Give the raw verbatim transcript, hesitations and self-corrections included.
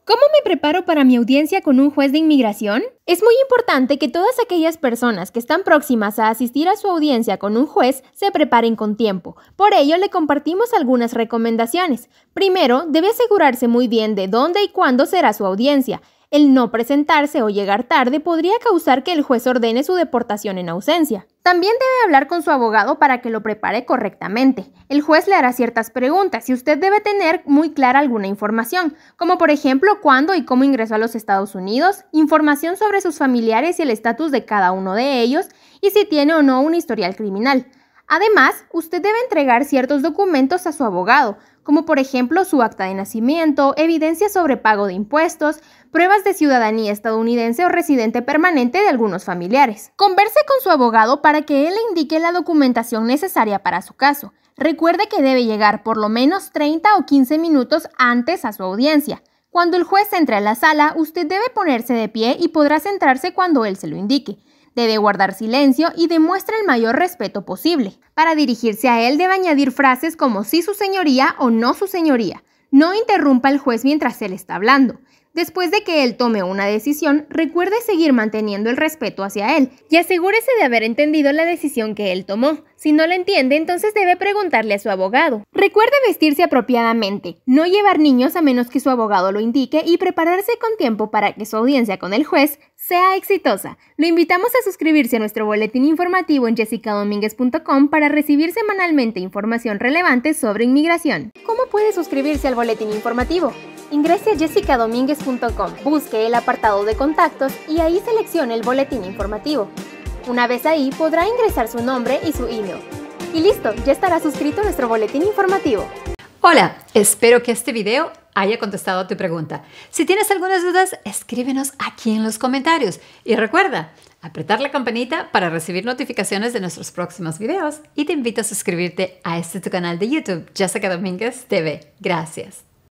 ¿Cómo me preparo para mi audiencia con un juez de inmigración? Es muy importante que todas aquellas personas que están próximas a asistir a su audiencia con un juez se preparen con tiempo. Por ello, le compartimos algunas recomendaciones. Primero, debe asegurarse muy bien de dónde y cuándo será su audiencia. El no presentarse o llegar tarde podría causar que el juez ordene su deportación en ausencia. También debe hablar con su abogado para que lo prepare correctamente. El juez le hará ciertas preguntas y usted debe tener muy clara alguna información, como por ejemplo cuándo y cómo ingresó a los Estados Unidos, información sobre sus familiares y el estatus de cada uno de ellos, y si tiene o no un historial criminal. Además, usted debe entregar ciertos documentos a su abogado, como por ejemplo su acta de nacimiento, evidencia sobre pago de impuestos, pruebas de ciudadanía estadounidense o residente permanente de algunos familiares. Converse con su abogado para que él le indique la documentación necesaria para su caso. Recuerde que debe llegar por lo menos treinta o quince minutos antes a su audiencia. Cuando el juez entre a la sala, usted debe ponerse de pie y podrá sentarse cuando él se lo indique. Debe guardar silencio y demuestra el mayor respeto posible. Para dirigirse a él debe añadir frases como sí su señoría o no su señoría. No interrumpa al juez mientras él está hablando. Después de que él tome una decisión, recuerde seguir manteniendo el respeto hacia él y asegúrese de haber entendido la decisión que él tomó. Si no la entiende, entonces debe preguntarle a su abogado. Recuerde vestirse apropiadamente, no llevar niños a menos que su abogado lo indique y prepararse con tiempo para que su audiencia con el juez sea exitosa. Lo invitamos a suscribirse a nuestro boletín informativo en jessica dominguez punto com para recibir semanalmente información relevante sobre inmigración. ¿Cómo puede suscribirse al boletín informativo? Ingrese a jessica dominguez punto com, busque el apartado de contactos y ahí seleccione el boletín informativo. Una vez ahí, podrá ingresar su nombre y su email. Y listo, ya estará suscrito a nuestro boletín informativo. Hola, espero que este video haya contestado a tu pregunta. Si tienes algunas dudas, escríbenos aquí en los comentarios. Y recuerda, apretar la campanita para recibir notificaciones de nuestros próximos videos. Y te invito a suscribirte a este tu canal de YouTube, Jessica Domínguez T V. Gracias.